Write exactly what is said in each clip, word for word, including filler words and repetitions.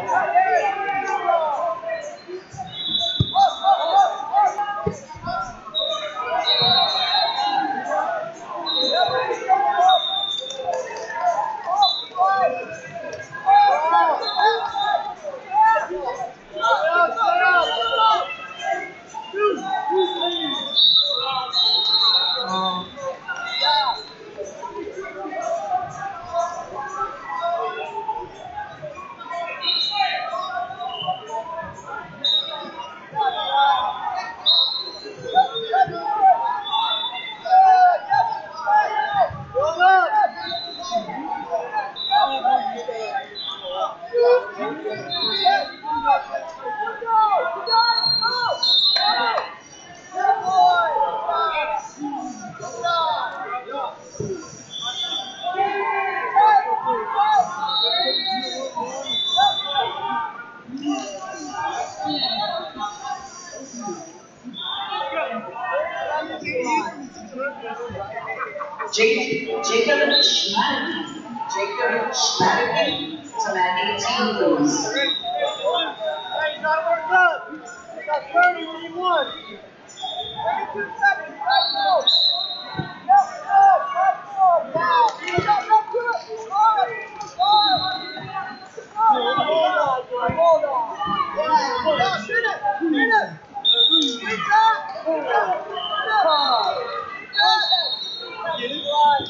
Jacob Schmadeky. Jacob Schmadeky to man eighteen goes. Hey, you gotta work up. You got thirty when you won. thirty-two seconds, right now. Yep, good, right forward. Wow, get up, up to it. Hard, hard. Hold on, boy, hold on. Yeah, hold on, shoot it, shoot it. Shoot that. Shoot it. Get it right.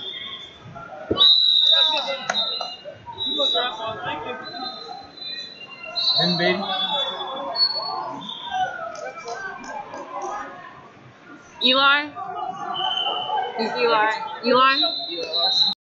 Thank you. And baby. Eli? Who's Eli? Eli?